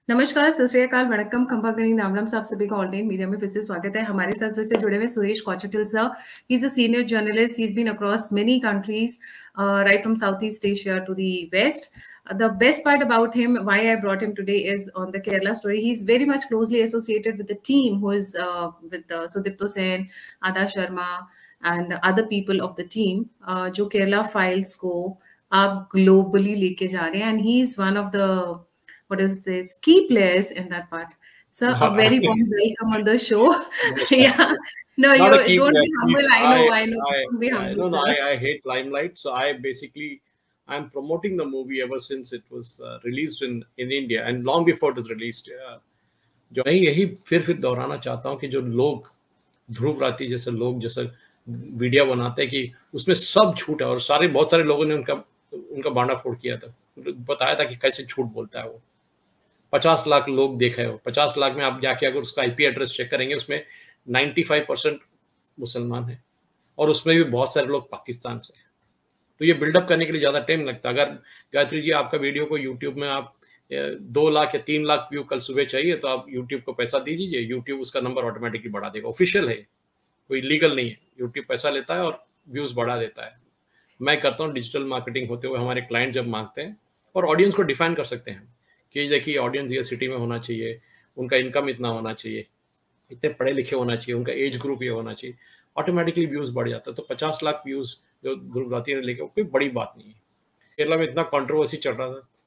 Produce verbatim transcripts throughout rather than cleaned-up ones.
नमस्कार, सत श्री अकाल, वणक्कम, खंपागणी, नामनम साहब सभी का ऑनलाइन मीडिया में फिर से स्वागत है। हमारे साथ फिर से जुड़े हुए Suresh Kochattil sir. He is a senior journalist, he is been across many countries, right from south east Asia to the west. The best part about him, why I brought him today, is on the Kerala story. He's very much closely associated with the team who is uh, with uh, Sudipto Sen, Ada Sharma, and other people of the team, uh, जो Kerala files को आप globally लेके जा रहे हैं, and he is one of the what is this key players in that part. Sir, a very warm welcome on the show. Yeah, no, Not you a key don't player, be humble. please. I know, I, I know. I, Don't be yeah, humble, no, no, sir. I, I hate limelight. So I basically, I'm promoting the movie ever since it was uh, released in in India and long before it was released. Uh, जो मैं यही फिर फिर दोहराना चाहता हूँ कि जो लोग ध्रुव राठी जैसे लोग जैसे वीडियो बनाते हैं कि उसमें सब झूठ है और सारे बहुत सारे लोगों ने उनका उनका बांडा फोड़ किया था, बताया था कि कैसे झूठ बोलता है वो. पचास लाख लोग देखे हो, पचास लाख में आप जाके अगर उसका आईपी एड्रेस चेक करेंगे उसमें पचानवे परसेंट मुसलमान है और उसमें भी बहुत सारे लोग पाकिस्तान से. तो ये बिल्डअप करने के लिए ज्यादा टाइम लगता है. अगर गायत्री जी आपका वीडियो को यूट्यूब में आप दो लाख या तीन लाख व्यू कल सुबह चाहिए तो आप यूट्यूब को पैसा दीजिए, यूट्यूब उसका नंबर ऑटोमेटिकली बढ़ा देगा. ऑफिशियल है, कोई लीगल नहीं है. यूट्यूब पैसा लेता है और व्यूज बढ़ा देता है. मैं करता हूँ डिजिटल मार्केटिंग होते हुए, हमारे क्लाइंट जब मांगते हैं और ऑडियंस को डिफाइन कर सकते हैं कि देखिए ऑडियंस ये सिटी में होना चाहिए, उनका इनकम इतना होना चाहिए, इतने पढ़े लिखे होना चाहिए, उनका एज ग्रुप ये होना चाहिए, ऑटोमेटिकली व्यूज बढ़ जाता है. तो पचास लाख व्यूज जो ध्रुव राठी ने लेके, कोई बड़ी बात नहीं है. केरला में इतना कंट्रोवर्सी चल रहा था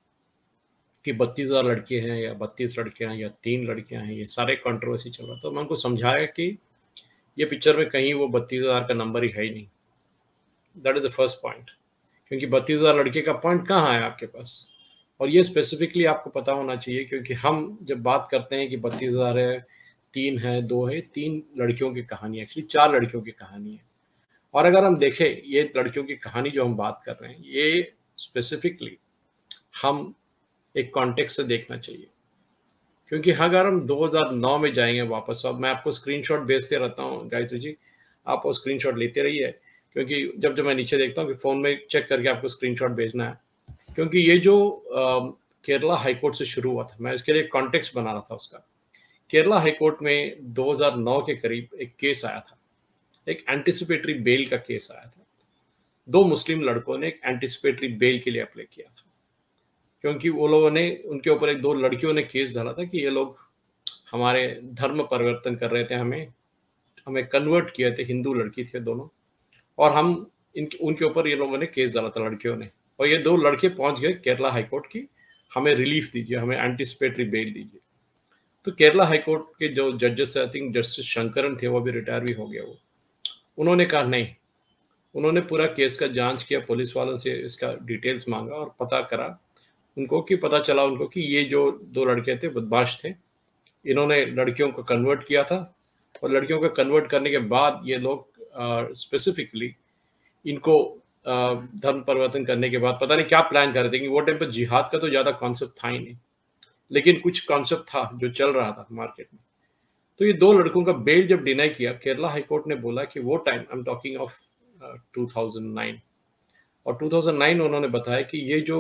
कि बत्तीस हजार लड़के हैं या बत्तीस लड़के हैं या तीन लड़कियां हैं, ये सारे कंट्रोवर्सी चल रहा था. तो मैं उनको समझाया कि ये पिक्चर में कहीं वो बत्तीस हजार का नंबर ही है ही नहीं. That is the first point. क्योंकि बत्तीस हजार लड़के का पॉइंट कहाँ है आपके पास, और ये स्पेसिफिकली आपको पता होना चाहिए. क्योंकि हम जब बात करते हैं कि बत्तीस हजार है, तीन है, दो है, तीन लड़कियों की कहानी, एक्चुअली चार लड़कियों की कहानी है. और अगर हम देखें ये लड़कियों की कहानी जो हम बात कर रहे हैं, ये स्पेसिफिकली हम एक कॉन्टेक्स्ट से देखना चाहिए. क्योंकि अगर हम दो हज़ार नौ में जाएंगे वापस, अब मैं आपको स्क्रीनशॉट भेजते रहता हूँ गायत्री जी, आप वो स्क्रीनशॉट लेते रहिए. क्योंकि जब जब मैं नीचे देखता हूँ कि फोन में चेक करके आपको स्क्रीनशॉट भेजना है. क्योंकि ये जो केरला हाईकोर्ट से शुरू हुआ था, मैं इसके लिए कॉन्टेक्स्ट बना रहा था उसका. केरला हाईकोर्ट में दो हज़ार नौ के करीब एक केस आया था, एक एंटिसिपेटरी बेल का केस आया था. दो मुस्लिम लड़कों ने एक एंटिसिपेटरी बेल के लिए अप्लाई किया था. क्योंकि वो लोगों ने, उनके ऊपर एक दो लड़कियों ने केस डाला था कि ये लोग हमारे धर्म परिवर्तन कर रहे थे, हमें हमें कन्वर्ट किए थे, हिंदू लड़की थे दोनों, और हम इनके उनके ऊपर ये लोगों ने केस डाला था लड़कियों ने. और ये दो लड़के पहुंच गए केरला हाईकोर्ट की, हमें रिलीफ दीजिए, हमें एंटिसिपेटरी बेल दीजिए. तो केरला हाईकोर्ट के जो जजेस, आई थिंक जस्टिस शंकरन थे, वो भी रिटायर भी हो गया, वो उन्होंने कहा नहीं. उन्होंने पूरा केस का जांच किया, पुलिस वालों से इसका डिटेल्स मांगा और पता करा उनको कि पता चला उनको कि ये जो दो लड़के थे बदमाश थे, इन्होंने लड़कियों को कन्वर्ट किया था. और लड़कियों को कन्वर्ट करने के बाद ये लोग स्पेसिफिकली इनको धर्म परिवर्तन करने के बाद पता नहीं क्या प्लान कर रहे थे. कि वो टाइम पर जिहाद का तो ज्यादा कॉन्सेप्ट था ही नहीं, लेकिन कुछ कॉन्सेप्ट था जो चल रहा था मार्केट में. तो ये दो लड़कों का बेल जब डिनाई किया, केरला हाईकोर्ट ने बोला कि वो time, I am talking of two thousand nine, और टू थाउज़ेंड नाइन उन्होंने बताया कि ये जो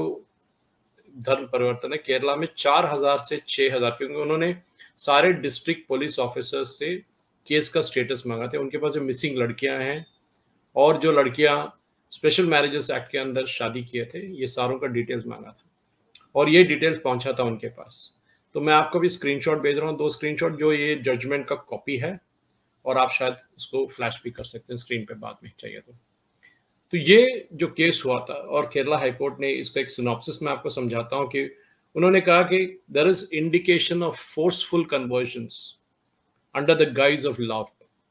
धर्म परिवर्तन है केरला में चार हजार से छह हजार, क्योंकि उन्होंने सारे डिस्ट्रिक्ट पुलिस ऑफिसर्स से केस का स्टेटस मांगा थे. उनके पास जो मिसिंग लड़कियां हैं और जो लड़कियां स्पेशल मैरिजेस एक्ट के अंदर शादी किए थे, ये सारों का डिटेल्स मांगा था और ये डिटेल्स पहुंचा था उनके पास. तो मैं आपको भी स्क्रीनशॉट भेज रहा हूँ, दो स्क्रीनशॉट, जो ये जजमेंट का कॉपी है, और आप शायद उसको फ्लैश भी कर सकते हैं स्क्रीन पे बाद में चाहिए तो. तो ये जो केस हुआ था, और केरला हाईकोर्ट ने इसका एक सिनॉप्सिस में आपको समझाता हूँ कि उन्होंने कहा कि there is indication of forceful conversions under the guise of love.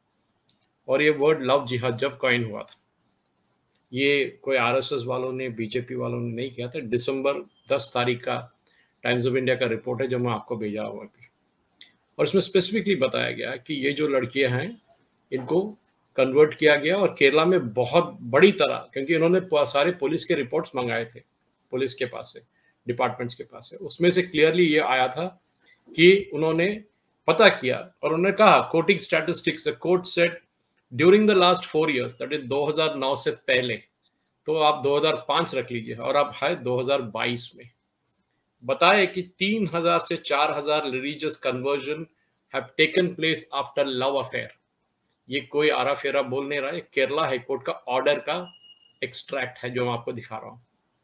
और ये वर्ड लव जिहाद जब कॉइन हुआ था, ये कोई आरएसएस वालों ने, बीजेपी वालों ने नहीं किया था. दिसंबर दस तारीख का टाइम्स ऑफ इंडिया का रिपोर्ट है जो मैं आपको भेजा हुआ भी, और इसमें स्पेसिफिकली बताया गया कि ये जो लड़कियां हैं इनको कन्वर्ट किया गया. और केरला में बहुत बड़ी तरह, क्योंकि उन्होंने सारे पुलिस के रिपोर्ट्स मंगाए थे, पुलिस के पास से, डिपार्टमेंट्स के पास से, उसमें से क्लियरली ये आया था कि उन्होंने पता किया और उन्होंने कहा, quoting statistics, the court said during the last four years, that is दो हज़ार नौ से पहले, तो आप दो हज़ार पाँच रख लीजिए और आप है दो हज़ार बाईस में, बताए कि तीन हजार से चार हजार religious conversion have taken place after love affair. ये कोई आरा फेरा बोल नहीं रहा है, केरला हाईकोर्ट का ऑर्डर का एक्सट्रैक्ट है जो मैं आपको दिखा रहा हूं।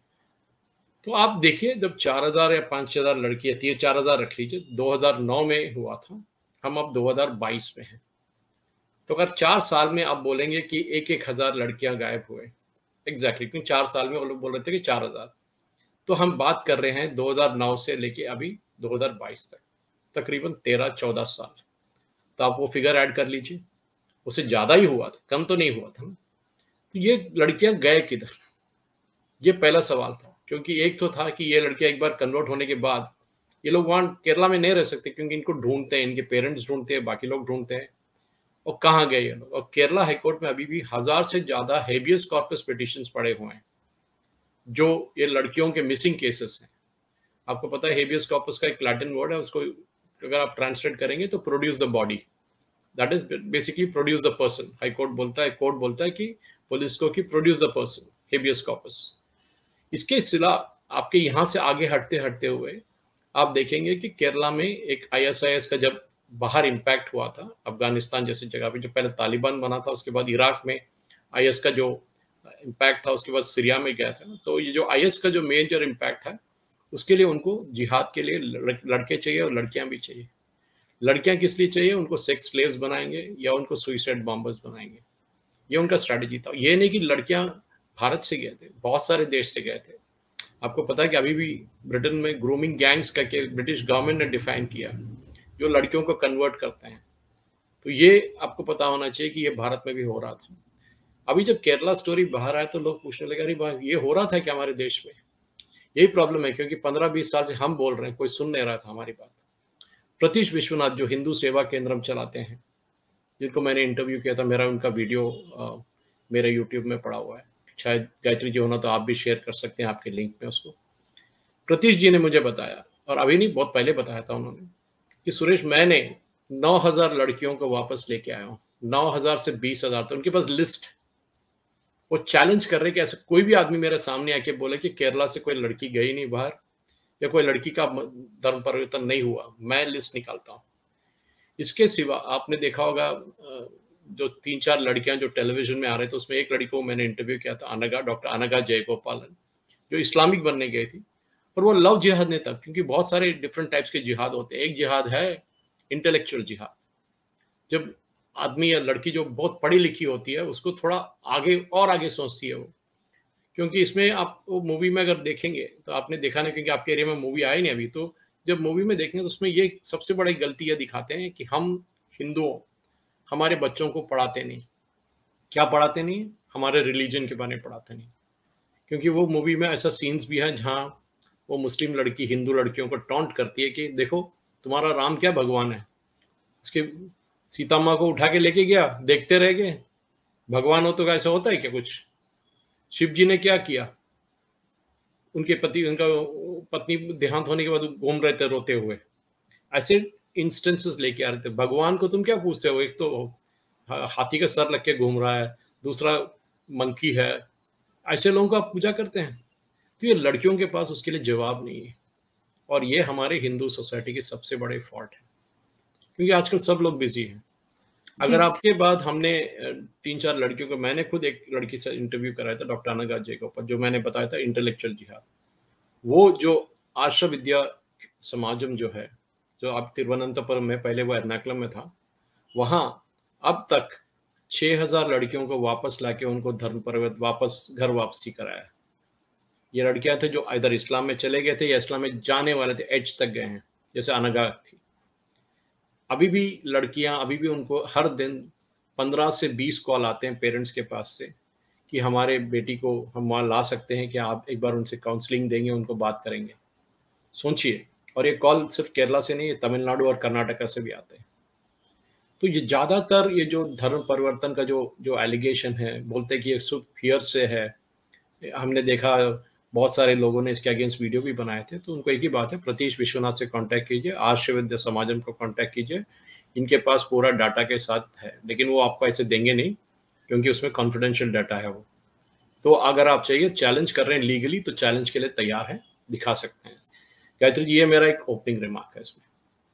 तो आप देखिए, जब चार हजार या पांच हजार लड़कियां थी, चार हजार रख लीजिए, दो हजार नौ में हुआ था, हम अब दो हजार बाईस में हैं। तो अगर चार साल में आप बोलेंगे कि एक एक हजार लड़कियां गायब हुए, एग्जैक्टली, क्योंकि चार साल में वो लोग बोल रहे थे कि चार हजार, तो हम बात कर रहे हैं दो हजार नौ से लेके अभी दो हजार बाईस तक, तकरीबन तेरह चौदह साल। तो आप वो फिगर ऐड कर लीजिए, उससे ज्यादा ही हुआ था, कम तो नहीं हुआ था ना। तो ये लड़कियां गए किधर, ये पहला सवाल था। क्योंकि एक तो था कि ये लड़कियां एक बार कन्वर्ट होने के बाद ये लोग वहां केरला में नहीं रह सकते, क्योंकि इनको ढूंढते हैं, इनके पेरेंट्स ढूंढते हैं, बाकी लोग ढूंढते हैं, और कहाँ गए ये लोग। और केरला हाईकोर्ट में अभी भी हजार से ज्यादा हेबियस कॉर्पस पिटिशंस पड़े हुए हैं जो ये लड़कियों के मिसिंग केसेस हैं। आपको पता है हेबियस कॉर्पस का एक लैटिन वर्ड है, उसको अगर आप ट्रांसलेट करेंगे तो produce the body, that is basically produce the person. High court बोलता है, कोर्ट बोलता है कि पुलिस को कि produce the person, habeas corpus. इसके सिला आपके यहाँ से आगे हटते हटते हुए आप देखेंगे कि केरला में एक आईएसआईएस का जब बाहर इम्पैक्ट हुआ था, अफगानिस्तान जैसी जगह पे, जो पहले तालिबान बना था, उसके बाद इराक में आईएस का जो इम्पैक्ट था, उसके बाद सीरिया में गया था। तो ये जो आईएस का जो मेजर इम्पैक्ट है, उसके लिए उनको जिहाद के लिए लड़के चाहिए और लड़कियां भी चाहिए। लड़कियां किस लिए चाहिए? उनको सेक्स स्लेव्स बनाएंगे या उनको सुइसाइड बॉम्बर्स बनाएंगे, ये उनका स्ट्रैटेजी था। ये नहीं कि लड़कियां भारत से गए थे, बहुत सारे देश से गए थे। आपको पता है कि अभी भी ब्रिटेन में ग्रूमिंग गैंग्स का के ब्रिटिश गवर्नमेंट ने डिफाइन किया, जो लड़कियों को कन्वर्ट करते हैं। तो ये आपको पता होना चाहिए कि ये भारत में भी हो रहा था। अभी जब केरला स्टोरी बाहर आया तो लोग पूछने लगे, अरे भाई ये हो रहा था क्या हमारे देश में? यही प्रॉब्लम है, क्योंकि पंद्रह बीस साल से हम बोल रहे हैं, कोई सुन नहीं रहा था हमारी बात। प्रतीश विश्वनाथ जो हिंदू सेवा केंद्र चलाते हैं, जिनको मैंने इंटरव्यू किया था, मेरा उनका वीडियो आ, मेरे यूट्यूब में पड़ा हुआ है, शायद गायत्री जी होना तो आप भी शेयर कर सकते हैं आपके लिंक में उसको। प्रतीश जी ने मुझे बताया, और अभी नहीं बहुत पहले बताया था उन्होंने, कि सुरेश मैंने नौ हजार लड़कियों को वापस लेके आया हूँ, नौ हजार से बीस हजार तो उनके पास लिस्ट। वो चैलेंज कर रहे कि ऐसा कोई भी आदमी मेरे सामने आके बोले कि केरला से कोई लड़की गई नहीं बाहर या कोई लड़की का धर्म परिवर्तन नहीं हुआ, मैं लिस्ट निकालता हूँ। इसके सिवा आपने देखा होगा जो तीन चार लड़कियां जो टेलीविजन में आ रहे थे, उसमें एक लड़की को मैंने इंटरव्यू किया था, अनगा, डॉक्टर अनगा जयगोपालन, जो इस्लामिक बनने गई थी, और वो लव जिहाद नहीं था, क्योंकि बहुत सारे डिफरेंट टाइप्स के जिहाद होते हैं। एक जिहाद है इंटेलेक्चुअल जिहाद, जब आदमी या लड़की जो बहुत पढ़ी लिखी होती है उसको थोड़ा आगे और आगे सोचती है वो, क्योंकि इसमें आप वो मूवी में अगर देखेंगे तो आपने देखा नहीं, क्योंकि आपके एरिया में मूवी आई नहीं अभी, तो जब मूवी में देखेंगे तो उसमें ये सबसे बड़ी गलती ये दिखाते हैं कि हम हिंदुओं हमारे बच्चों को पढ़ाते नहीं। क्या पढ़ाते नहीं? हमारे रिलीजन के बारे में पढ़ाते नहीं। क्योंकि वो मूवी में ऐसा सीन्स भी है जहाँ वो मुस्लिम लड़की हिंदू लड़कियों को टॉन्ट करती है कि देखो तुम्हारा राम क्या भगवान है, उसके सीता माँ को उठा के लेके गया, देखते रह गए, भगवान हो तो ऐसा होता है क्या कुछ? शिव जी ने क्या किया? उनके पति उनका पत्नी देहांत होने के बाद घूम रहे थे रोते हुए। ऐसे इंस्टेंसेस लेके आ रहे थे। भगवान को तुम क्या पूछते हो? एक तो हाथी का सर लग के घूम रहा है, दूसरा मंकी है, ऐसे लोगों को आप पूजा करते हैं। तो ये लड़कियों के पास उसके लिए जवाब नहीं है, और ये हमारे हिंदू सोसाइटी के सबसे बड़े फॉल्ट है, क्योंकि आजकल सब लोग बिजी हैं। अगर आपके बाद हमने तीन चार लड़कियों को, मैंने खुद एक लड़की से इंटरव्यू कराया था, डॉक्टर अनगा जयगोपाल, जो मैंने बताया था इंटेलेक्चुअल जिहाद, वो जो आर्ष विद्या समाजम जो है, जो आप तिरुवनंतपुरम में, पहले वो एर्नाकुलम में था, वहां अब तक छह हजार लड़कियों को वापस लाके उनको धर्म परिवर्तन, वापस घर वापसी कराया। ये लड़कियां थे जो इधर इस्लाम में चले गए थे या इस्लाम में जाने वाले थे, एज तक गए हैं, जैसे अनगा थी। अभी भी लड़कियां, अभी भी उनको हर दिन पंद्रह से बीस कॉल आते हैं पेरेंट्स के पास से कि हमारे बेटी को हम वहाँ ला सकते हैं क्या, आप एक बार उनसे काउंसलिंग देंगे, उनको बात करेंगे। सोचिए, और ये कॉल सिर्फ केरला से नहीं, तमिलनाडु और कर्नाटका से भी आते हैं। तो ये ज़्यादातर ये जो धर्म परिवर्तन का जो जो एलिगेशन है, बोलते हैं कि ये सिर्फ फियर से है। हमने देखा बहुत सारे लोगों ने इसके अगेंस्ट वीडियो भी बनाए थे। तो उनको एक ही बात है, प्रतीश विश्वनाथ से कांटेक्ट कीजिए, आर्ष विद्या समाजम को कांटेक्ट कीजिए, इनके पास पूरा डाटा के साथ है, लेकिन वो आपको ऐसे देंगे नहीं, क्योंकि उसमें कॉन्फिडेंशियल डाटा है वो। तो अगर आप चाहिए, चैलेंज कर रहे हैं लीगली, तो चैलेंज के लिए तैयार है, दिखा सकते हैं। गायत्री जी, ये मेरा एक ओपनिंग रिमार्क है इसमें।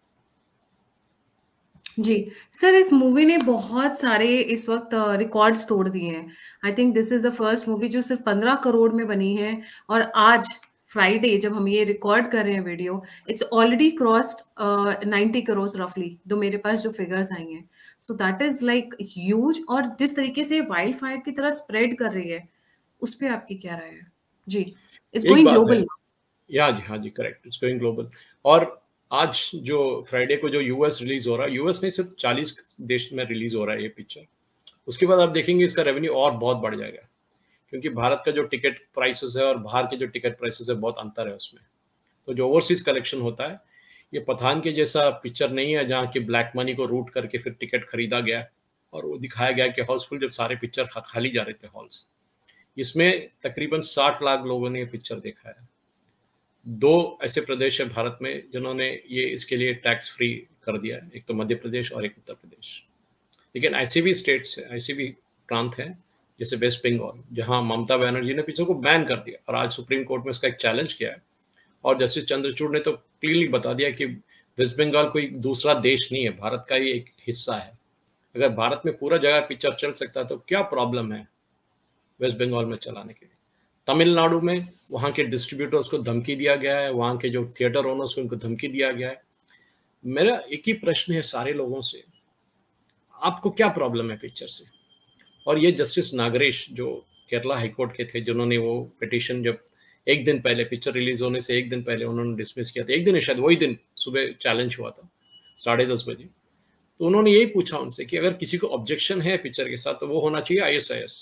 जी सर, इस मूवी ने बहुत सारे इस वक्त रिकॉर्ड्स तोड़ दिए हैं। I think this is the first movie जो सिर्फ पंद्रह करोड़ में बनी है, और आज फ्राइडे जब हम ये रिकॉर्ड कर रहे हैं video, it's already crossed ninety crore रफली, जो मेरे पास जो फिगर्स आई हैं। So that is like huge. और जिस तरीके से वाइल्ड फायर की तरह स्प्रेड कर रही है, उस पर आपकी क्या राय है? जी, इट्स गोइंग ग्लोबल। या जी, हाँ जी, करेक्ट, इट्स गोइंग ग्लोबल। और आज जो फ्राइडे को जो यूएस रिलीज हो रहा है, यूएस नहीं सिर्फ चालीस देश में रिलीज हो रहा है ये पिक्चर, उसके बाद आप देखेंगे इसका रेवेन्यू और बहुत बढ़ जाएगा, क्योंकि भारत का जो टिकट प्राइसेस है और बाहर के जो टिकट प्राइसेस है बहुत अंतर है उसमें। तो जो ओवरसीज कलेक्शन होता है, ये पठान के जैसा पिक्चर नहीं है जहाँ की ब्लैक मनी को रूट करके फिर टिकट खरीदा गया और वो दिखाया गया कि हाउसफुल, जब सारे पिक्चर खाली जा रहे थे हॉल्स। इसमें तकरीबन साठ लाख लोगों ने ये पिक्चर देखा है। दो ऐसे प्रदेश है भारत में जिन्होंने ये इसके लिए टैक्स फ्री कर दिया है, एक तो मध्य प्रदेश और एक उत्तर प्रदेश। लेकिन ऐसे भी स्टेट्स है, ऐसे भी प्रांत हैं जैसे वेस्ट बंगाल, जहां ममता बनर्जी ने पिक्चर को बैन कर दिया और आज सुप्रीम कोर्ट में इसका एक चैलेंज किया है। और जस्टिस चंद्रचूड़ ने तो क्लियरली बता दिया कि वेस्ट बंगाल कोई दूसरा देश नहीं है, भारत का ही एक हिस्सा है। अगर भारत में पूरा जगह पिक्चर चल सकता है तो क्या प्रॉब्लम है वेस्ट बंगाल में चलाने के लिए? तमिलनाडु में वहाँ के डिस्ट्रीब्यूटर्स को धमकी दिया गया है, वहाँ के जो थिएटर ओनर्स को उनको धमकी दिया गया है। मेरा एक ही प्रश्न है सारे लोगों से, आपको क्या प्रॉब्लम है पिक्चर से? और ये जस्टिस नागरेश जो केरला हाईकोर्ट के थे, जिन्होंने वो पिटीशन जब एक दिन पहले, पिक्चर रिलीज होने से एक दिन पहले उन्होंने डिसमिस किया था, एक दिन शायद वही दिन सुबह चैलेंज हुआ था साढ़े दस बजे, तो उन्होंने यही पूछा उनसे कि अगर किसी को ऑब्जेक्शन है पिक्चर के साथ तो वो होना चाहिए आईएसआईएस।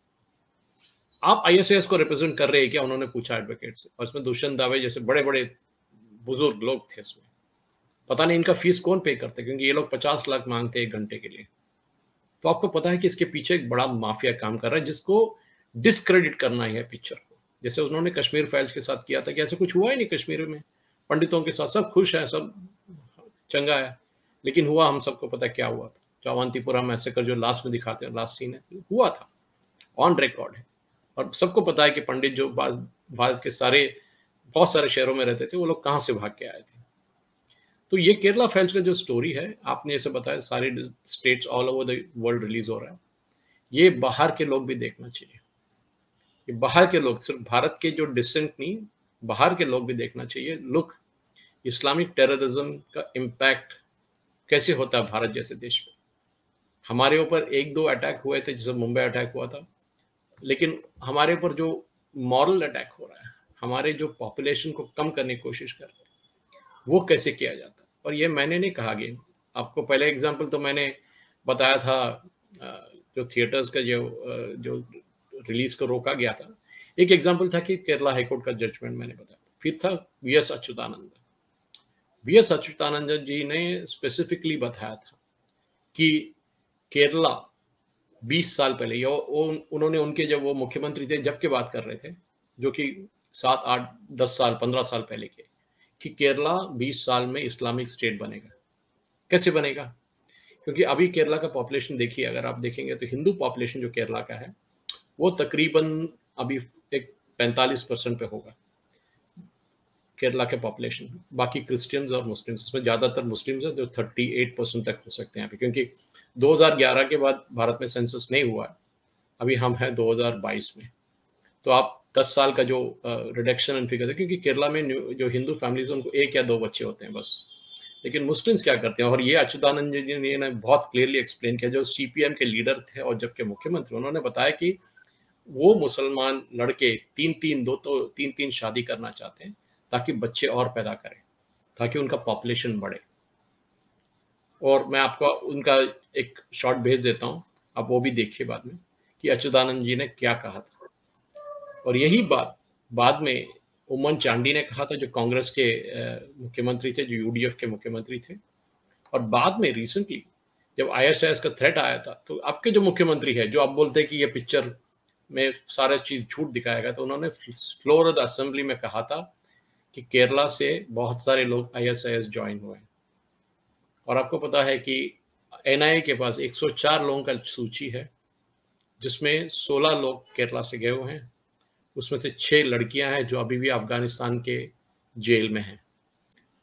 आप आईएसआईएस को रिप्रेजेंट कर रहे हैं क्या, उन्होंने पूछा एडवोकेट से। और इसमें दुष्यंत दावे जैसे बड़े बड़े बुजुर्ग लोग थे इसमें, पता नहीं इनका फीस कौन पे करते, क्योंकि ये लोग पचास लाख मांगते हैं एक घंटे के लिए। तो आपको पता है कि इसके पीछे एक बड़ा माफिया काम कर रहा है, जिसको डिस्क्रेडिट करना है पिक्चर को, जैसे उन्होंने कश्मीर फाइल्स के साथ किया था कि ऐसे कुछ हुआ ही नहीं कश्मीर में, पंडितों के साथ सब खुश है, सब चंगा है। लेकिन हुआ, हम सबको पता क्या हुआ था। जो अवंतीपुरा मैसेकर जो लास्ट में दिखाते हैं, लास्ट सीन है, हुआ था, ऑन रिकॉर्ड है। और सबको पता है कि पंडित जो भारत के सारे बहुत सारे शहरों में रहते थे, वो लोग कहाँ से भाग के आए थे। तो ये केरला फाइल्स का जो स्टोरी है, आपने ऐसे बताया सारे states all over the world release हो रहा है, ये बाहर के लोग भी देखना चाहिए। ये बाहर के लोग, सिर्फ भारत के जो डिसेंट नहीं, बाहर के लोग भी देखना चाहिए। लुक, इस्लामिक टेररिज्म का इम्पैक्ट कैसे होता है भारत जैसे देश में। हमारे ऊपर एक दो अटैक हुए थे, जैसे मुंबई अटैक हुआ था, लेकिन हमारे ऊपर जो मॉरल अटैक हो रहा है, हमारे जो पॉपुलेशन को कम करने की कोशिश कर रहे हैं, वो कैसे किया जाता है। और ये मैंने नहीं कहा कि आपको, पहले एग्जांपल तो मैंने बताया था जो थिएटर्स का जो जो रिलीज को रोका गया था। एक एग्जांपल था कि केरला हाईकोर्ट का जजमेंट मैंने बताया। फिर था V S Achuthanandan. V S Achuthanandan ji ने स्पेसिफिकली बताया था कि केरला बीस साल पहले, या उन्होंने उनके जब वो मुख्यमंत्री थे जब के बात कर रहे थे, जो कि सात आठ दस साल पंद्रह साल पहले के, कि केरला बीस साल में इस्लामिक स्टेट बनेगा। कैसे बनेगा? क्योंकि अभी केरला का पॉपुलेशन देखिए, अगर आप देखेंगे तो हिंदू पॉपुलेशन जो केरला का है वो तकरीबन अभी एक पैंतालीस परसेंट पे होगा केरला के पॉपुलेशन में। बाकी क्रिश्चियंस और मुस्लिम्स, इसमें ज़्यादातर मुस्लिम्स हैं जो अड़तीस परसेंट तक हो सकते हैं अभी, क्योंकि दो हज़ार ग्यारह के बाद भारत में सेंसस नहीं हुआ है, अभी हम हैं दो हज़ार बाईस में। तो आप दस साल का जो रिडक्शन इन फिगर है, क्योंकि केरला में जो हिंदू फैमिलीज हैं उनको एक या दो बच्चे होते हैं बस। लेकिन मुस्लिम्स क्या करते हैं, और ये अच्युतानंद जी ने बहुत क्लियरली एक्सप्लेन किया, जो सीपीएम के लीडर थे और जबकि मुख्यमंत्री, उन्होंने बताया कि वो मुसलमान लड़के तीन तीन दो तो तीन तीन शादी करना चाहते हैं ताकि बच्चे और पैदा करें, ताकि उनका पॉपुलेशन बढ़े। और मैं आपको उनका एक शॉर्ट भेज देता हूँ, आप वो भी देखिए बाद में कि अच्युतानंद जी ने क्या कहा था। और यही बात बाद में उमन चांडी ने कहा था, जो कांग्रेस के मुख्यमंत्री थे, जो यूडीएफ के मुख्यमंत्री थे। और बाद में रिसेंटली जब आईएसआईएस का थ्रेट आया था, तो आपके जो मुख्यमंत्री है, जो आप बोलते हैं कि ये पिक्चर में सारा चीज झूठ दिखाएगा, तो उन्होंने फ्लोर ऑफ द असेंबली में कहा था कि केरला से बहुत सारे लोग आईएसआईएस ज्वाइन हुए। और आपको पता है कि एनआईए के पास एक सौ चार लोगों का सूची है, जिसमें सोलह लोग केरला से गए हुए हैं। उसमें से छह लड़कियां हैं जो अभी भी अफगानिस्तान के जेल में हैं।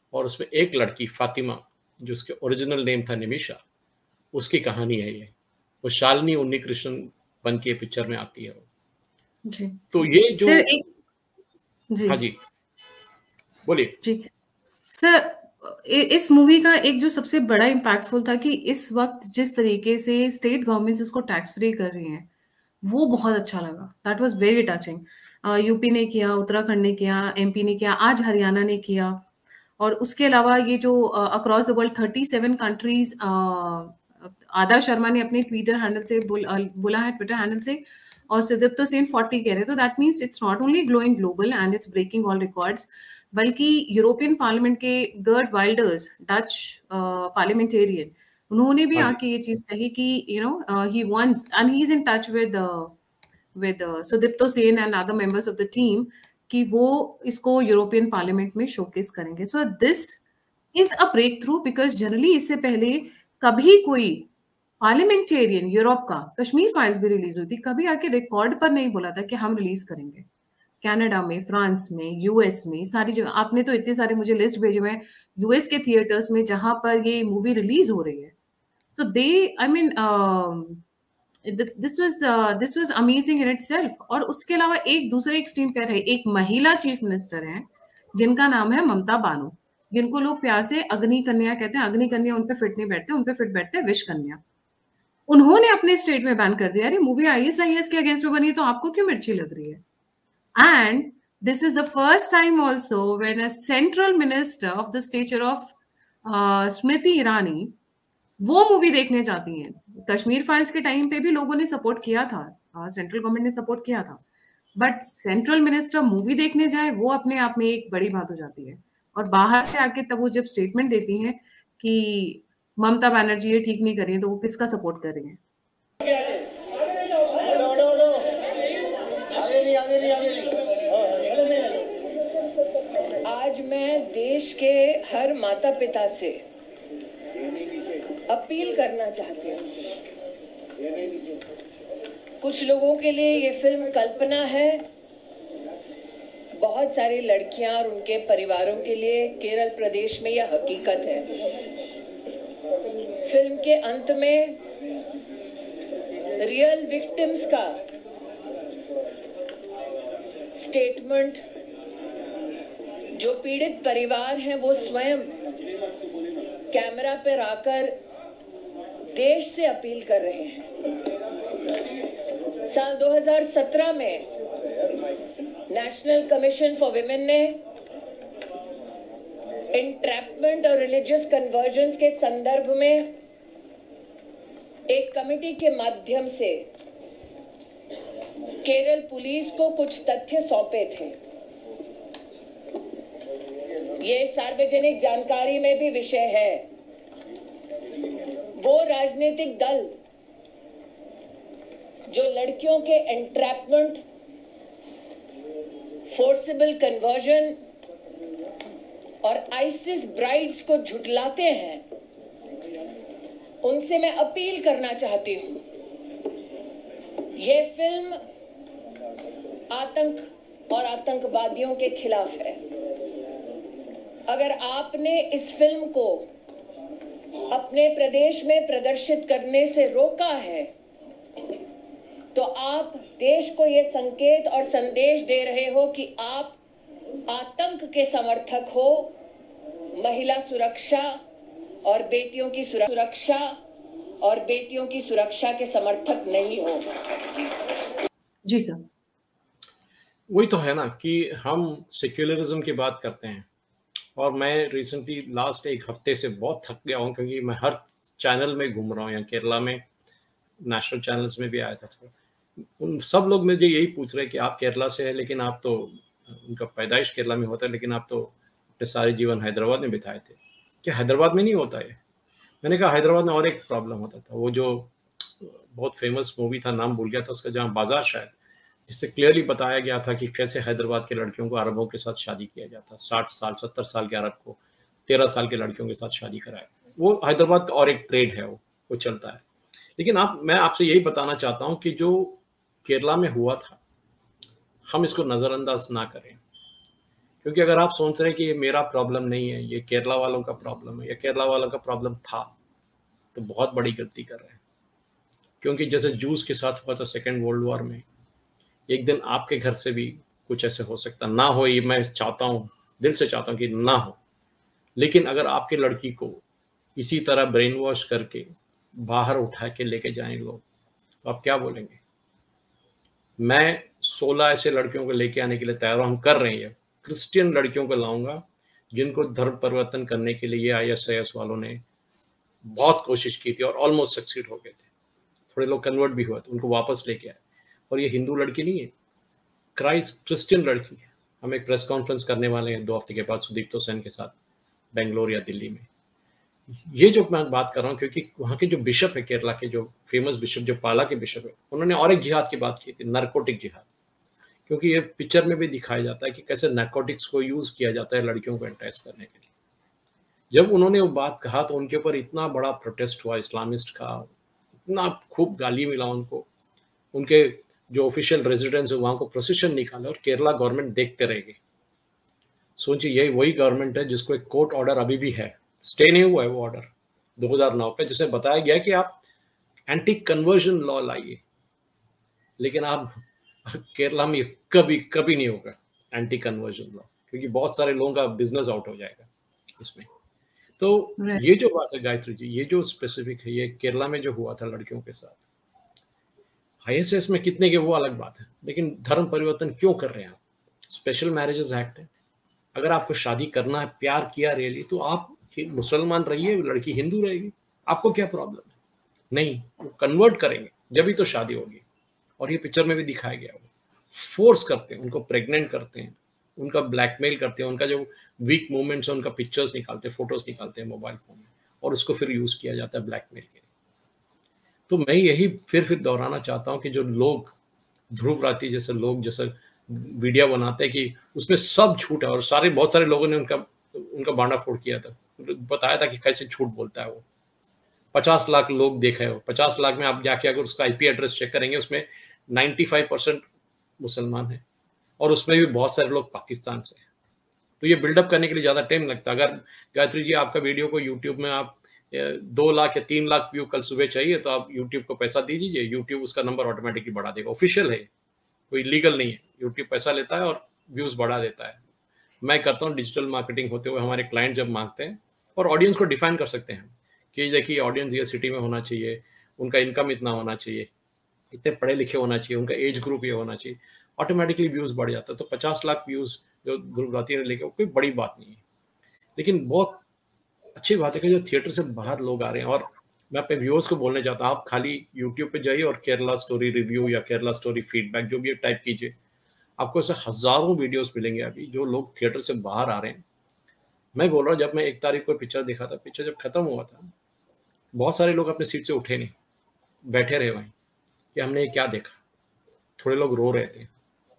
और उसमें एक लड़की फातिमा, जो उसके ओरिजिनल नेम था निमिषा, उसकी कहानी है ये। वो शालिनी उन्नीकृष्णन बन के पिक्चर में आती है वो। जी तो ये जो सर एक जी हाँ जी बोलिए। जी सर, इस मूवी का एक जो सबसे बड़ा इम्पैक्टफुल था कि इस वक्त जिस तरीके से स्टेट गवर्नमेंट्स इसको टैक्स फ्री कर रही हैं, वो बहुत अच्छा लगा। That was very touching. UP ने किया, उत्तराखंड ने किया, एमपी ने किया, आज हरियाणा ने किया। और उसके अलावा ये जो across the world thirty seven countries, Adah Sharma ने अपने ट्विटर हैंडल से बोल, uh, बोला है, ट्विटर हैंडल से, और सुदीप्तो सेन फोर्टी कह रहे, तो that means it's not only glowing global and it's breaking all records, बल्कि यूरोपियन पार्लियामेंट के गर्ड वाइल्डर्स, डच पार्लियामेंटेरियन, उन्होंने भी हाँ जी आके ये चीज कही कि you know he wants and he is in touch with with Sudipto Sen and other members of the team कि वो इसको यूरोपियन पार्लियामेंट में शोकेस करेंगे। So this is a breakthrough, because generally इससे पहले कभी कोई पार्लियामेंटेरियन यूरोप का, कश्मीर फाइल्स भी रिलीज हुई थी, कभी आके रिकॉर्ड पर नहीं बोला था कि हम रिलीज करेंगे। कनाडा में, फ्रांस में, यूएस में, सारी जगह आपने तो इतने सारे मुझे लिस्ट भेजे हुए हैं यूएस के थिएटर्स में जहां पर ये मूवी रिलीज हो रही है। So they I mean this was this was amazing in itself. और उसके अलावा एक दूसरे एक्सट्रीम पर है, एक महिला चीफ मिनिस्टर है जिनका नाम है ममता बानो, जिनको लोग प्यार से अग्नि कन्या कहते हैं। अग्नि कन्या उन पे फिट नहीं बैठते, उन पे फिट बैठते हैं विश कन्या। उन्होंने अपने स्टेट में बैन कर दिया। अरे मूवी आईएसआईएस के अगेंस्ट में बनी है तो आपको क्यों मिर्ची लग रही है? And this is the first time also when a central minister of the stature of uh, Smriti Irani वो मूवी देखने जाती हैं। कश्मीर फाइल्स के टाइम पे भी लोगों ने सपोर्ट किया था, सेंट्रल गवर्नमेंट ने सपोर्ट किया था, बट सेंट्रल मिनिस्टर मूवी देखने जाए वो अपने आप में एक बड़ी बात हो जाती है। और बाहर से आके तब वो जब स्टेटमेंट देती हैं कि ममता बनर्जी ये ठीक नहीं कर रही है, तो वो किसका सपोर्ट कर रही है? आज मैं देश के हर माता पिता से अपील करना चाहती हूँ। कुछ लोगों के लिए ये फिल्म कल्पना है, बहुत सारी लड़कियां और उनके परिवारों के लिए केरल प्रदेश में यह हकीकत है। फिल्म के अंत में रियल विक्टिम्स का स्टेटमेंट, जो पीड़ित परिवार हैं वो स्वयं कैमरा पर आकर देश से अपील कर रहे हैं। साल दो हज़ार सत्रह में नेशनल कमीशन फॉर विमेन ने एंट्रैपमेंट और रिलीजियस कन्वर्जेंस के संदर्भ में एक कमेटी के माध्यम से केरल पुलिस को कुछ तथ्य सौंपे थे। ये सार्वजनिक जानकारी में भी विषय है। वो राजनीतिक दल जो लड़कियों के एंट्रैपमेंट, फोर्सिबल कन्वर्जन और आइसिस ब्राइड्स को झुठलाते हैं, उनसे मैं अपील करना चाहती हूं। ये फिल्म आतंक और आतंकवादियों के खिलाफ है। अगर आपने इस फिल्म को अपने प्रदेश में प्रदर्शित करने से रोका है, तो आप देश को यह संकेत और संदेश दे रहे हो कि आप आतंक के समर्थक हो, महिला सुरक्षा और बेटियों की सुरक्षा और बेटियों की सुरक्षा के समर्थक नहीं हो। जी सर, वही तो है ना कि हम सेक्युलरिज्म की बात करते हैं, और मैं रिसेंटली लास्ट एक हफ्ते से बहुत थक गया हूँ क्योंकि मैं हर चैनल में घूम रहा हूँ। यहाँ केरला में नेशनल चैनल्स में भी आया था थोड़ा, उन सब लोग मुझे यही पूछ रहे हैं कि आप केरला से हैं, लेकिन आप तो, उनका पैदाइश केरला में होता है, लेकिन आप तो अपने सारे जीवन हैदराबाद में बिताए थे, क्या हैदराबाद में नहीं होता है? मैंने कहा हैदराबाद में और एक प्रॉब्लम होता था, वो जो बहुत फेमस मूवी था, नाम भूल गया था उसका, जहाँ बाजार शायद, जिससे क्लियरली बताया गया था कि कैसे हैदराबाद के लड़कियों को अरबों के साथ शादी किया जाता। साठ साल सत्तर साल के अरब को तेरह साल के लड़कियों के साथ शादी कराया। वो हैदराबाद का और एक ट्रेड है, वो वो चलता है। लेकिन आप, मैं आपसे यही बताना चाहता हूँ कि जो केरला में हुआ था, हम इसको नज़रअंदाज ना करें। क्योंकि अगर आप सोच रहे हैं कि ये मेरा प्रॉब्लम नहीं है, ये केरला वालों का प्रॉब्लम है या केरला वालों का प्रॉब्लम था, तो बहुत बड़ी गलती कर रहे हैं। क्योंकि जैसे जूस के साथ हुआ था सेकेंड वर्ल्ड वॉर में, एक दिन आपके घर से भी कुछ ऐसे हो सकता ना हो, ये मैं चाहता हूँ, दिल से चाहता हूँ कि ना हो। लेकिन अगर आपके लड़की को इसी तरह ब्रेन वॉश करके बाहर उठा के लेके जाएं लोग, तो आप क्या बोलेंगे? मैं सोलह ऐसे लड़कियों को लेके आने के लिए तैयार हूं, हम कर रहे हैं। क्रिश्चियन लड़कियों को लाऊंगा जिनको धर्म परिवर्तन करने के लिए आई एस आई एस वालों ने बहुत कोशिश की थी और ऑलमोस्ट सक्सीड हो गए थे। थोड़े लोग कन्वर्ट भी हुए थे, उनको वापस लेके आए। और ये हिंदू लड़की नहीं है, क्राइस्ट क्रिश्चियन लड़की है। हम एक प्रेस कॉन्फ्रेंस करने वाले हैं दो हफ्ते के बाद सुदीप्तो सेन के साथ बेंगलोर या दिल्ली में। ये जो मैं बात कर रहा हूँ क्योंकि वहाँ के जो बिशप है, केरला के जो फेमस बिशप, जो पाला के बिशप है, उन्होंने और एक जिहाद की बात की थी, नारकोटिक जिहाद। क्योंकि ये पिक्चर में भी दिखाया जाता है कि कैसे नारकोटिक्स को यूज किया जाता है लड़कियों को एंटाइज करने के लिए। जब उन्होंने वो बात कहा तो उनके ऊपर इतना बड़ा प्रोटेस्ट हुआ इस्लामिस्ट का, इतना खूब गाली मिला उनको। उनके जो ऑफिशियल रेजिडेंस है वहां को प्रोसेशन निकाला और केरला गवर्नमेंट देखते रह गई। सोचिए, यही वही गवर्नमेंट है जिसको एक कोर्ट ऑर्डर अभी भी है, स्टे नहीं हुआ है वो ऑर्डर दो हज़ार नौ का, जिसमें बताया गया कि आप एंटी कन्वर्जन लॉ लाइए। लेकिन आप केरला में कभी कभी नहीं होगा एंटी कन्वर्जन लॉ, क्योंकि बहुत सारे लोगों का बिजनेस आउट हो जाएगा इसमें। तो ये जो बात है गायत्री जी, ये जो स्पेसिफिक है, ये केरला में जो हुआ था लड़कियों के साथ, आई एस एस में कितने के वो अलग बात है, लेकिन धर्म परिवर्तन क्यों कर रहे हैं आप? स्पेशल मैरिजेस एक्ट है। अगर आपको शादी करना है, प्यार किया रियली, तो आप मुसलमान रहिए, लड़की हिंदू रहेगी, आपको क्या प्रॉब्लम है? नहीं, वो कन्वर्ट करेंगे जब ही तो शादी होगी। और ये पिक्चर में भी दिखाया गया, वो फोर्स करते हैं, उनको प्रेग्नेंट करते हैं, उनका ब्लैकमेल करते हैं, उनका जो वीक मोमेंट्स है उनका पिक्चर्स निकालते हैं, फोटोज निकालते हैं मोबाइल फोन में, और उसको फिर यूज किया जाता है ब्लैकमेल के लिए। तो मैं यही फिर फिर दोहराना चाहता हूँ कि जो लोग ध्रुव राठी जैसे लोग जैसे वीडियो बनाते हैं कि उसमें सब झूठ है, और सारे बहुत सारे लोगों ने उनका उनका बांडा फोड़ किया था, बताया था कि कैसे झूठ बोलता है वो। पचास लाख लोग देखे हो, पचास लाख में आप जाके अगर उसका आईपी एड्रेस चेक करेंगे, उसमें पचानवे परसेंट मुसलमान है और उसमें भी बहुत सारे लोग पाकिस्तान से हैं। तो ये बिल्डअप करने के लिए ज़्यादा टाइम लगता है। अगर गायत्री जी आपका वीडियो को यूट्यूब में आप दो लाख या तीन लाख व्यू कल सुबह चाहिए तो आप यूट्यूब को पैसा दे दीजिए, यूट्यूब उसका नंबर ऑटोमेटिकली बढ़ा देगा। ऑफिशियल है, कोई लीगल नहीं है, यूट्यूब पैसा लेता है और व्यूज़ बढ़ा देता है। मैं करता हूँ डिजिटल मार्केटिंग होते हुए, हमारे क्लाइंट जब मांगते हैं, और ऑडियंस को डिफाइन कर सकते हैं कि देखिए ऑडियंस ये सिटी में होना चाहिए, उनका इनकम इतना होना चाहिए, इतने पढ़े लिखे होना चाहिए, उनका एज ग्रुप ये होना चाहिए, ऑटोमेटिकली व्यूज़ बढ़ जाता है। तो पचास लाख व्यूज़ जो ध्रुव राठी ने लेके, कोई बड़ी बात नहीं है। लेकिन बहुत अच्छी बात है कि जो थिएटर से बाहर लोग आ रहे हैं, और मैं अपने व्यूअर्स को बोलने चाहता हूँ, आप खाली यूट्यूब पे जाइए और केरला स्टोरी रिव्यू या केरला स्टोरी फीडबैक जो भी टाइप कीजिए, आपको ऐसे हजारों वीडियोस मिलेंगे अभी जो लोग थिएटर से बाहर आ रहे हैं। मैं बोल रहा हूँ, जब मैं एक तारीख को पिक्चर देखा था, पिक्चर जब खत्म हुआ था, बहुत सारे लोग अपने सीट से उठे नहीं, बैठे रहे वहीं कि हमने ये क्या देखा। थोड़े लोग रो रहे थे,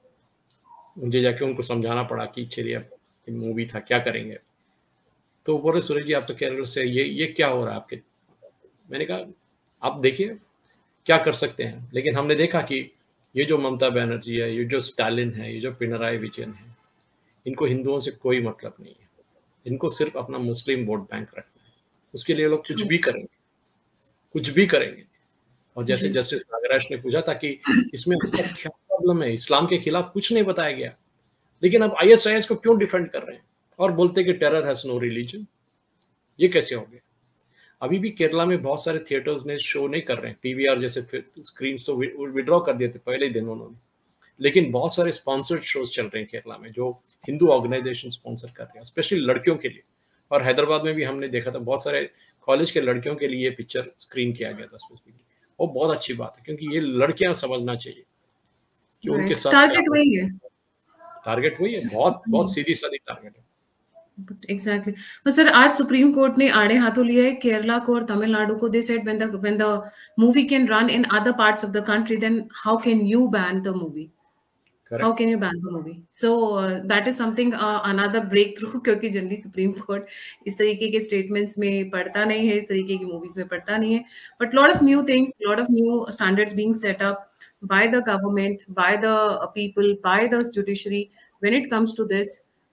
मुझे जाके उनको समझाना पड़ा कि चलिए मूवी था, क्या करेंगे। तो बोल रहे सुरेश जी आप तो केरल से, ये ये क्या हो रहा है आपके? मैंने कहा आप देखिए क्या कर सकते हैं, लेकिन हमने देखा कि ये जो ममता बनर्जी है, ये जो स्टालिन है, ये जो पिनराई विजयन है, इनको हिंदुओं से कोई मतलब नहीं है, इनको सिर्फ अपना मुस्लिम वोट बैंक रखना है। उसके लिए लोग कुछ भी करेंगे, कुछ भी करेंगे। और जैसे जस्टिस नागराज ने पूछा था कि इसमें क्या प्रॉब्लम है, इस्लाम के खिलाफ कुछ नहीं बताया गया, लेकिन अब आई एस आई एस को क्यों डिफेंड कर रहे हैं और बोलते कि टेरर हैज नो रिलीजन। ये कैसे हो गया? अभी भी केरला में बहुत सारे थिएटर्स ने शो नहीं कर रहे हैं, पीवीआर जैसे स्क्रीन तो विड्रॉ कर दिए थे पहले ही दिन उन्होंने, लेकिन बहुत सारे स्पॉन्सर्ड शोज चल रहे हैं केरला में जो हिंदू ऑर्गेनाइजेशन स्पॉन्सर कर रहे हैं, स्पेशली लड़कियों के लिए। और हैदराबाद में भी हमने देखा था, बहुत सारे कॉलेज के लड़कियों के लिए पिक्चर स्क्रीन किया गया था स्पेसिफिकली। वो बहुत अच्छी बात है, क्योंकि ये लड़कियां समझना चाहिए कि उनके साथ टारगेट वही है, टारगेट वही है, बहुत बहुत सीधी सादी टारगेट है। Exactly exactly. सर आज सुप्रीम कोर्ट ने आड़े हाथों लिया है केरला को और तमिलनाडु को। They said when the when the movie can run in other parts of the country, then how can you ban the movie, how can you ban the movie? So that is something another breakthrough, क्योंकि generally supreme court इस तरीके के statements में पढ़ता नहीं है, इस तरीके की मूवीज में पढ़ता नहीं है। But lot of new things, lot of new standards being set up by the government, by the people, by the judiciary when it comes to this.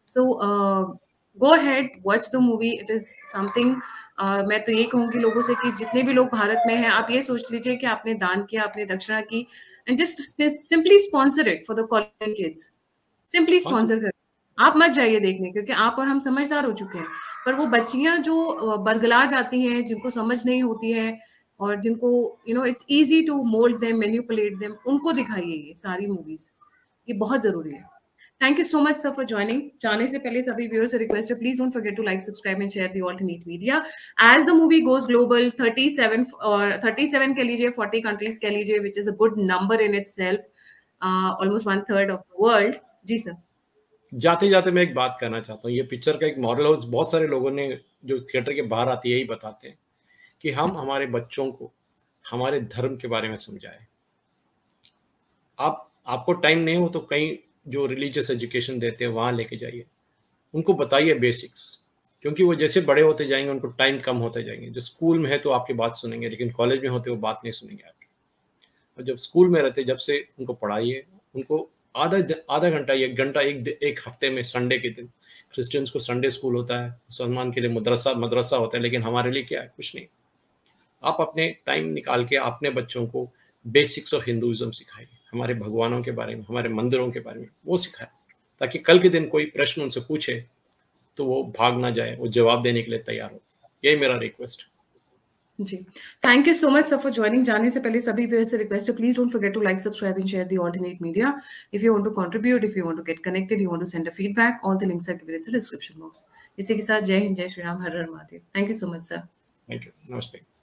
So uh, go ahead, watch the movie. It is something. uh, मैं तो ये कहूँगी लोगों से कि जितने भी लोग भारत में हैं, आप ये सोच लीजिए कि आपने दान किया, आपने दक्षिणा की, and just simply sponsor it for the college kids. Simply sponsor कर. आप मत जाइए देखने, क्योंकि आप और हम समझदार हो चुके हैं, पर वो बच्चियां जो बरगला जाती हैं, जिनको समझ नहीं होती है और जिनको you know it's easy to mould them, manipulate them, उनको दिखाइए ये सारी मूवीज. ये बहुत जरूरी है. Thank you so much, sir, for joining. जाने से पहले सभी viewers से request है, please don't forget to like, subscribe and share the alternate media. As the movie goes global, thirty-seven और thirty-seven कह लीजिए, forty countries कह लीजिए, which is a good number in itself, uh, almost one third of the world. जी sir. जाते जाते मैं एक बात कहना चाहता हूँ. ये पिक्चर का एक मॉरल हाउस बहुत सारे लोगों ने जो थिएटर के बाहर आते यही बताते हैं कि हम हमारे बच्चों को हमारे धर्म के बारे में समझाएं. आप आपको टाइम नहीं हो तो कहीं जो रिलीजियस एजुकेशन देते हैं वहाँ लेके जाइए, उनको बताइए बेसिक्स, क्योंकि वो जैसे बड़े होते जाएंगे उनको टाइम कम होते जाएंगे. जो स्कूल में है तो आपकी बात सुनेंगे, लेकिन कॉलेज में होते वो बात नहीं सुनेंगे आपकी. और जब स्कूल में रहते, जब से उनको पढ़ाइए, उनको आधा आधा घंटा एक घंटा एक एक हफ्ते में, संडे के दिन, क्रिश्चियंस को संडे स्कूल होता है, मुसलमान के लिए मदरसा मदरसा होता है, लेकिन हमारे लिए क्या है? कुछ नहीं. आप अपने टाइम निकाल के अपने बच्चों को बेसिक्स ऑफ हिंदुइज्म सिखाइए, हमारे भगवानों के बारे में, हमारे मंदिरों के बारे में वो सिखाए, ताकि कल के दिन कोई प्रश्न उनसे पूछे तो वो भाग ना जाए, वो जवाब देने के लिए तैयार हो. यही मेरा रिक्वेस्ट. जी, thank you so much sir for joining. जाने से पहले सभी व्यूअर्स से रिक्वेस्ट है, please don't forget to like, subscribe and share the alternate media. If you want to contribute, if you want to get connected, you want to send a feedback, all the links are given in the description box. इसी के साथ जय हिंद, जय श्री राम, हर हर Mahadev. Thank you so much sir. Thank you. नमस्ते.